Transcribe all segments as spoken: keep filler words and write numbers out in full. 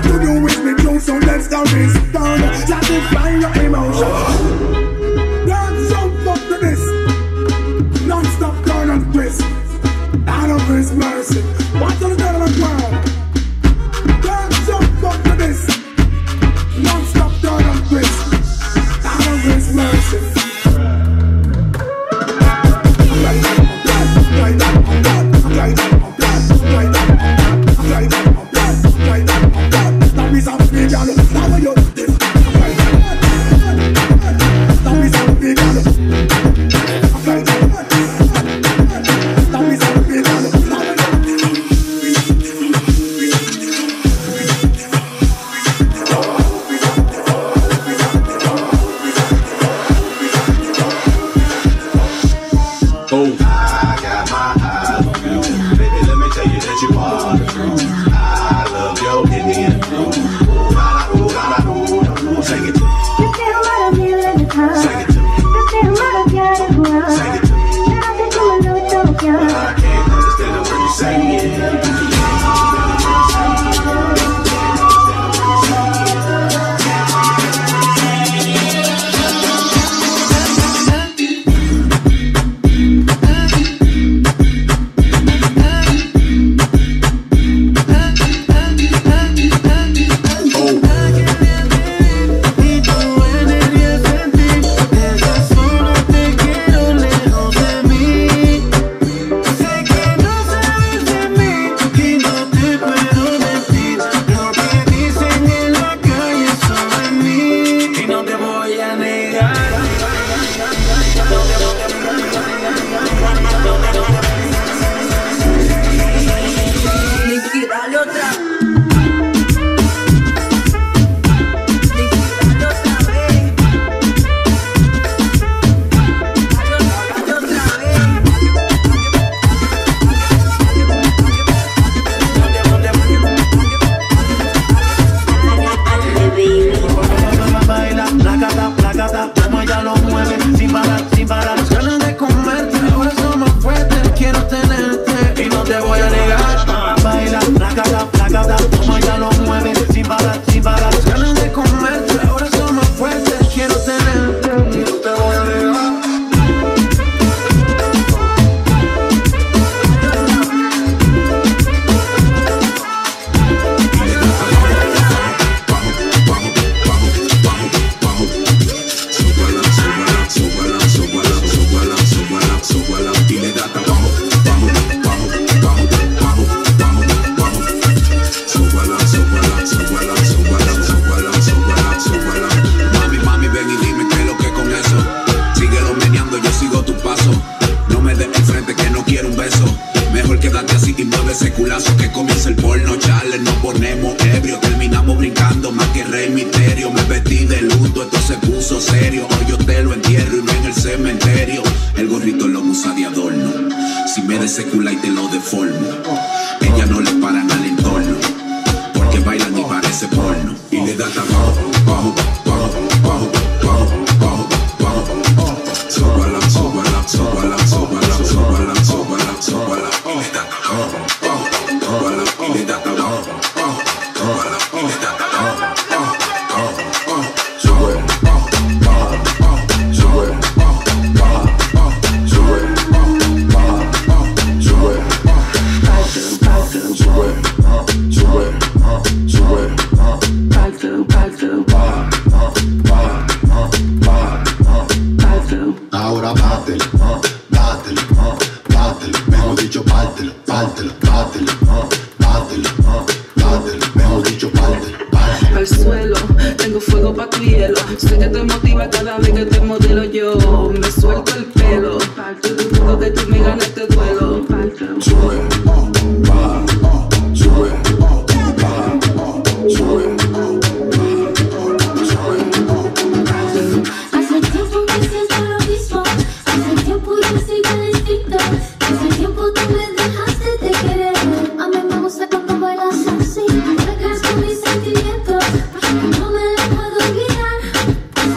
to do with me too, so let's go this down. Satisfy your emotions. Don't jump up to this. Non-stop turn and twist. Out of His mercy. Watch on the girl of the world. Don't jump up to this. Non-stop turn and twist. Out of His mercy.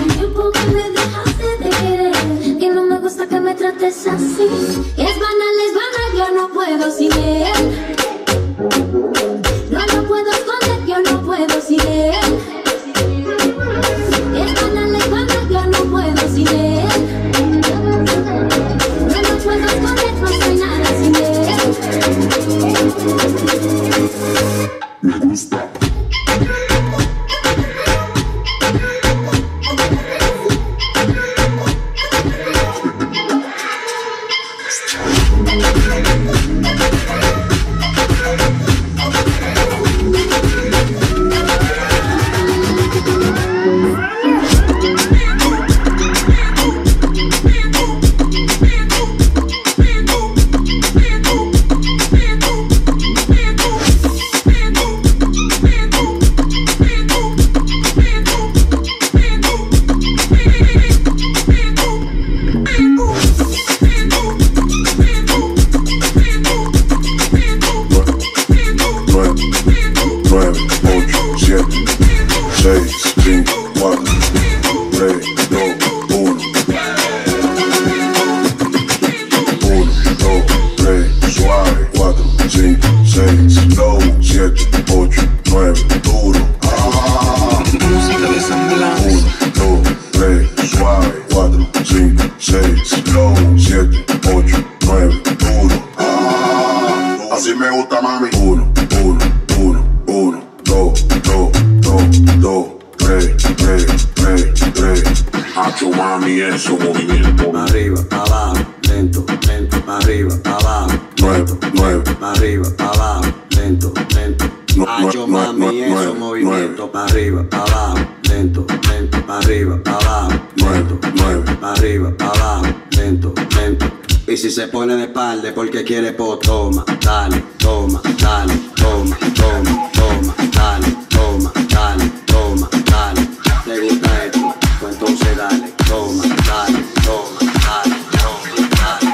trates así. Es banal, es sin él. Esta la lejana ya no puedo sin él. No lo puedo esconder, no soy nada sin él. Me gusta. Porque quiere, po, toma, dale, toma, dale, toma, toma, toma, dale, toma, dale, toma, dale. ¿Te gusta esto? Pues entonces dale, toma, dale, toma, dale, toma, dale,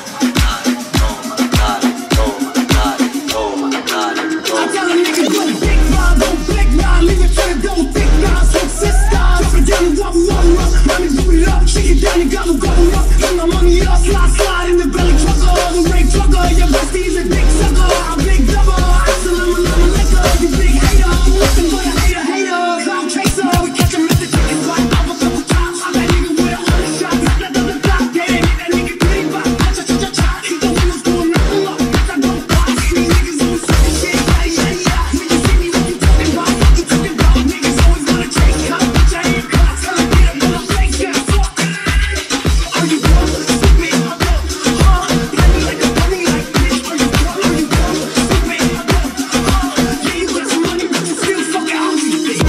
toma, dale, toma, dale, toma, dale, toma, dale, toma. I tell a nigga go big ride, go big ride, leave it to go big ride, so sisters. Drop it down and double one up, money do it up, shake it down, you gotta go up, bring my money up, slide, slide in the belly trucker, the rape trucker, your bestie's a big sucker, a big double, I still am a little liquor, you big hater, looking for the hater, hater, cloud chaser, we catch him at the chicken spot, up a couple times, I'm that nigga with a hundred shots, I got the block, yeah, they hit that nigga pretty box, cha cha cha cha, he the one who's going round up, bitch I don't box, these niggas on such shit, yeah, yeah, yeah, when you see me, what you talking about, what you talking about, niggas always wanna chase cup, bitch I ain't caught, tell them get up on the place, yeah, fuck, are you dumb, stupid, I'm dumb, huh, let me like a bunny like bitch, are you dumb, are you dumb, stupid, I'm dumb, huh, yeah, you got some money, but you still fucking hungry, bitch.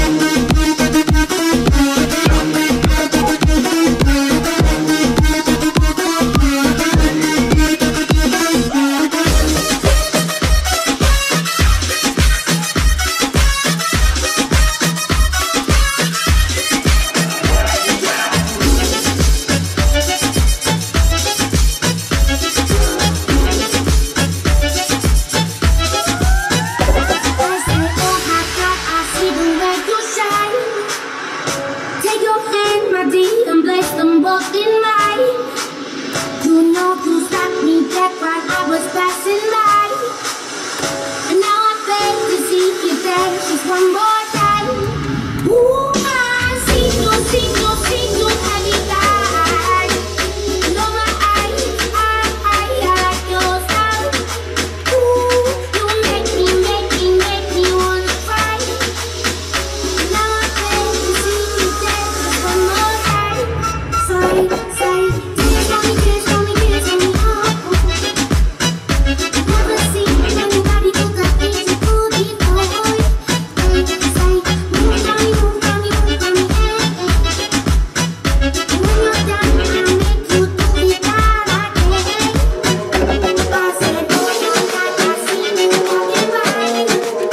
Take your hand, my dear, and place them both in mine. You know you stopped me dead while I was passing by. And now I beg to see you dance just one more time. Ooh, I see you, see you, see you every time. And oh my, I, I, I, I like your style. Ooh, you make me, make me, make me wanna cry. Now I beg to see you dance just one more time. Say, say, dance for me, dance for me, dance for me, oh. Never seen anybody do the things you do before. Say, say, move for me, move for me, move for me, eh, eh. And when you're done, I'll make you do it all again. I said, oh, you like I see you walking by.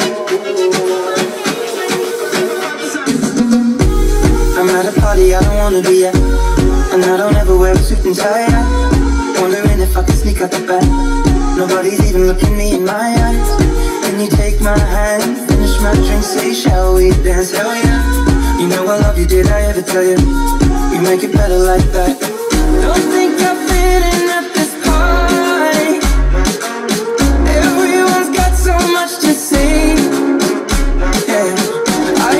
I'm at a party I don't wanna be at, and I don't ever wear a suit and tie. Wondering if I can sneak out the back. Nobody's even looking me in my eyes. Can you take my hand, finish my drink, say shall we dance? Hell yeah. You know I love you, did I ever tell you? You make it better like that. Don't think I'm fitting at this party. Everyone's got so much to say. Yeah, I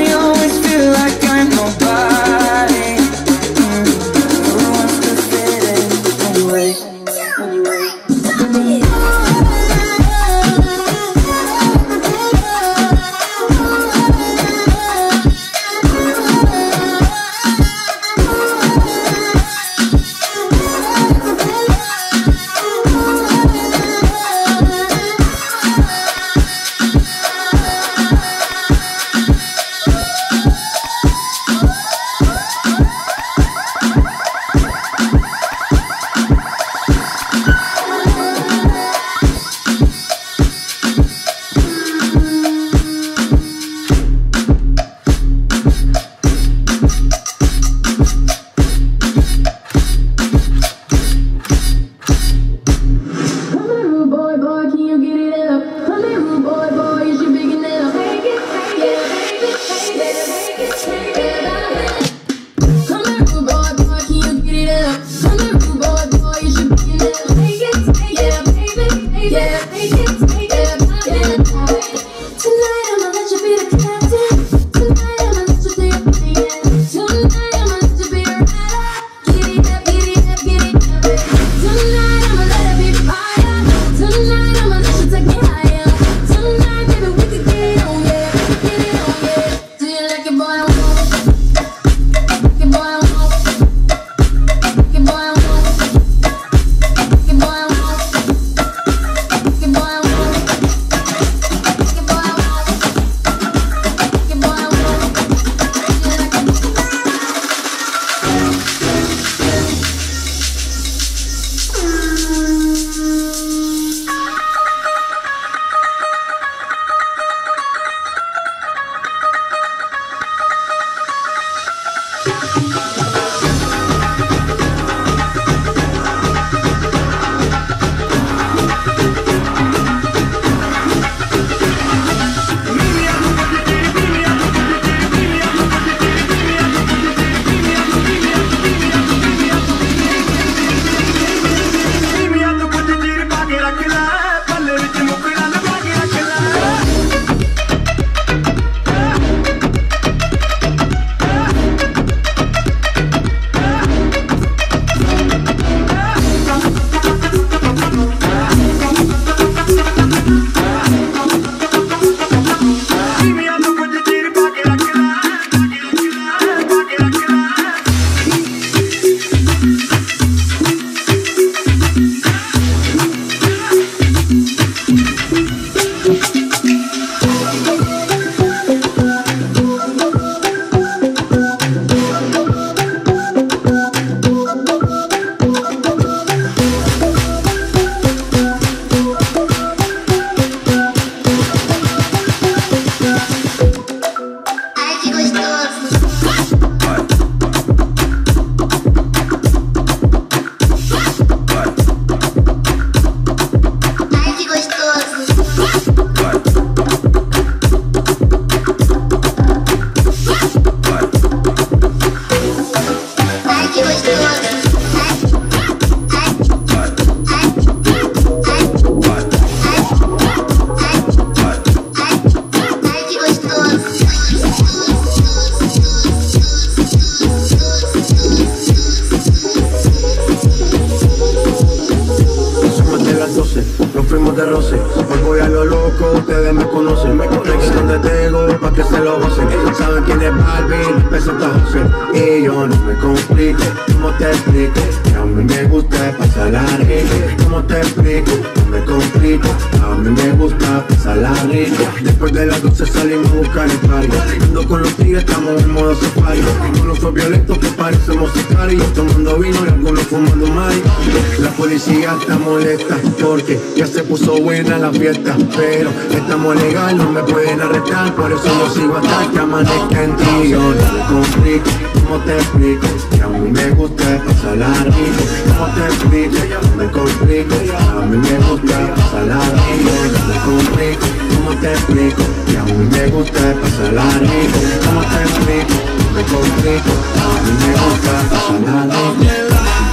Y yo no me complico, ¿cómo te explico? Que a mí me gusta pasarla rico. ¿Cómo te explico? No me complico, a mí me gusta pasarla rico. Después de las doce salimos a buscar el party. Ando con los tigres, estamos en modo safari. Unos son violentos que parecemos sicarios, tomando vino y algunos fumando mari. La policía está molesta porque ya se puso buena la fiesta, pero estamos legal, no me pueden arrestar. Por eso yo sigo hasta que amanezca en ti. Yo no me complico, ¿cómo te explico? Que a mí me gusta pasarla rico. ¿Cómo te explico? No me complico, a mí me gusta pasarla rico. No me complico, ¿cómo te explico? Que a mí me gusta pasarla rico. ¿Cómo te explico? No me complico, a mí me gusta pasarla rico.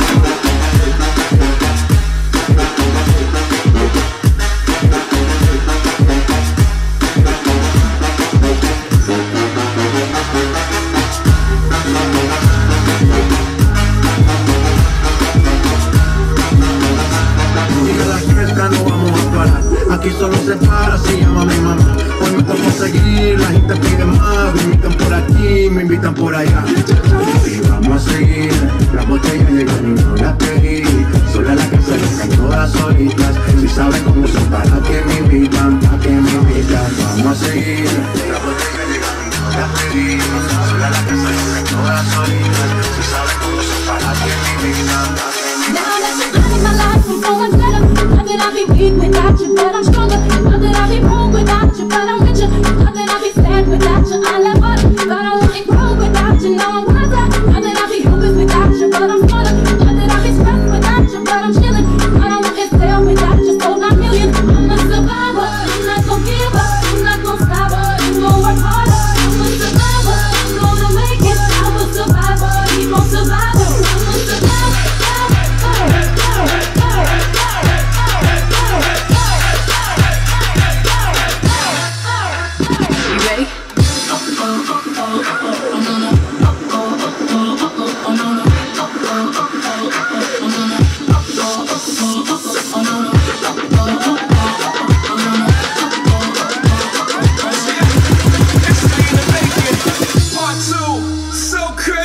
Aquí solo se para, se llama mi mamá. Hoy me toca seguir, la gente pide más. Me invitan por aquí, me invitan por allá. Y vamos a seguir, las botellas llegan y no las pedí. Sola la casa, están todas solitas. Si saben cómo son, para que me invitan, para que me invitan. Vamos a seguir, las botellas llegan y no las pedí. Sola la casa, están todas solitas. Si saben cómo son, para que me invitan, para que me invitan. Not that I be weak without you, but I'm stronger. Not that I be wrong without you, but I'm richer. Not that I be sad without you, I love water. But I won't grow without you, now I'm wiser. Not that I be hopeless without you, but I'm smarter. Not that I be stressed without you, but I'm chilling. I don't want to sell without you, sold nine million. I'm a survivor, I'm not gon' give up, I'm not gon' stop. I'm gon' work harder, I'm a survivor, I'm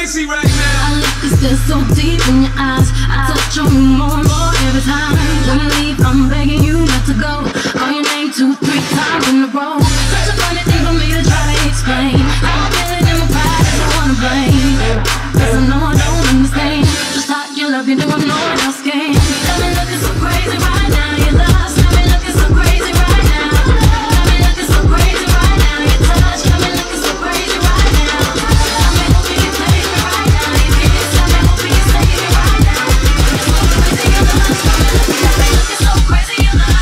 crazy right now. I look is still so deep in your eyes. I touch on you more and more every time. When you leave, I'm begging you not to go. Call your name two, three times in a row. Such a funny thing for me to try to explain. I'm feeling in my pride, I don't wanna blame. Cause I know I don't understand just how you love you do, I know what else can. Got me looking so crazy right now, your love's got me looking so crazy right now. Got me looking so crazy right now, your touch got me looking so crazy right now. Got me hoping you take me right now, your kiss got me hoping you save me right now. Got me looking so crazy, your love.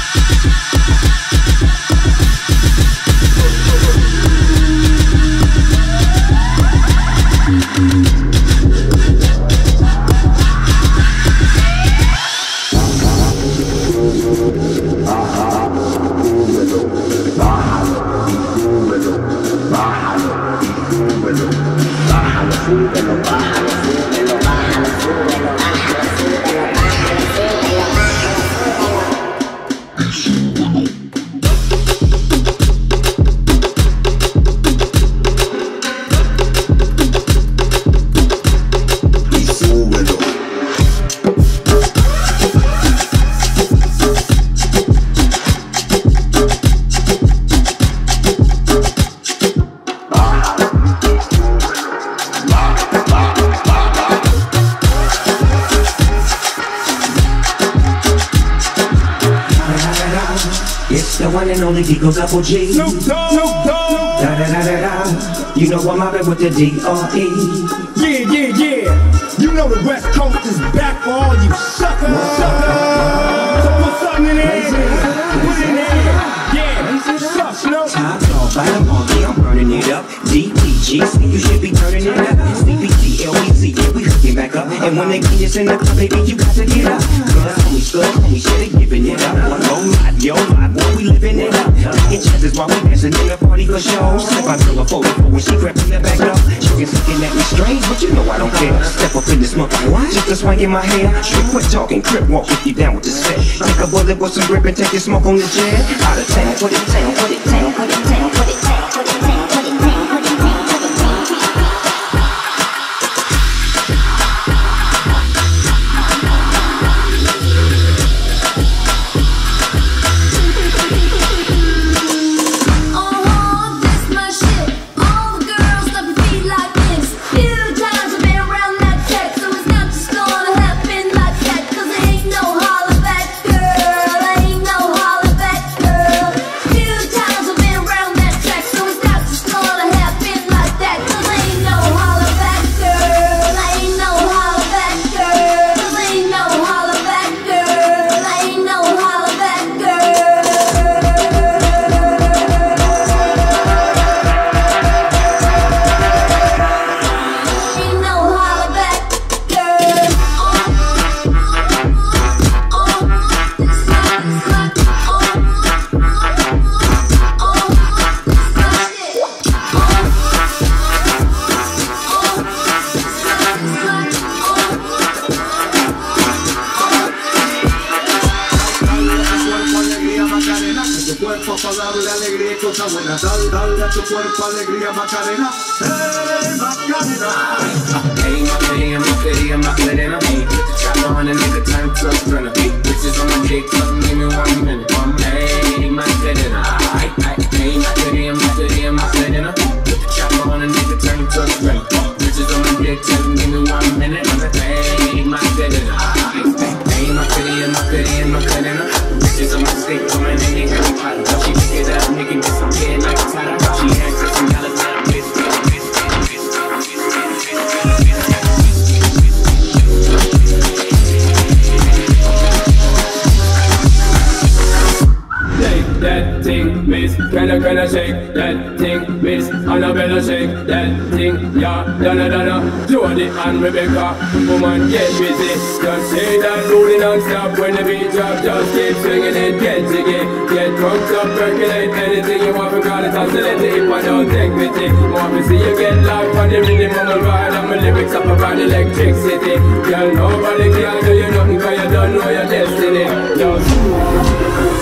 Only Digo Double G. Snoop Dogg, Snoop Dogg. Da da da da da. You know I'm mobbing with the D R E. Yeah, yeah, yeah. You know the West Coast is back for all you suckers. Suckers. So put something in there. Put it in there. Yeah. Suck, Snoop. Top dog, bottom on me, I'm burning it up. D P G C, you should be turning it up. C P T L E Z, yeah, we hooking back up. And when they get us in the club, baby, you got to get up. Cause homie stuck, homie shit, they giving it up. One low life, yo, life, boy, we living it up. Taking chances while we dancing in the party for show. Step out to a forty-four when she crept in the back door. She was looking at me strange, but you know I don't care. Step up in this smoke, just a swing in my hair. Straight quit talking, crip walk with you down with the set. Take a bullet with some grip and take your smoke on the jet. Out of town, put it down, put it down, put it down, put it down, put it down, put it down, put it down, put it down. Dale a tu cuerpo alegría, Macarena. Hey, Macarena. Hey, Macarena, Macarena, Macarena. Hey, put the chopper on and make a time to a runner. Bitches on my dick, come give me one minute. Hey, Macarena. Hey, hey, Macarena, Macarena, Macarena. Put the chopper on and make a time to a runner. Bitches on my dick, come give me one minute. Hey, Macarena. Hey, Macarena, Macarena, Macarena. Bitches on my stick, coming in and Harry Potter. She pick it up, nigga, get some head like a Tata. She acts like some Alabama bitch, bitch, bitch, bitch, Shake that thing, miss, can I, can I shake that thing, miss, Annabella shake that thing, yeah, Donna, Donna, Jody and Rebecca, woman get busy, just say that booty non-stop when the beat drop, just keep swinging it, get jiggy, get drunk up, percolate anything you want, because it's oscillating, if I don't take pity, want to see you get life on the rhythm of my ride, and my lyrics up around electricity, girl, nobody can do you nothing, cause you don't know your destiny, just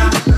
Ghana.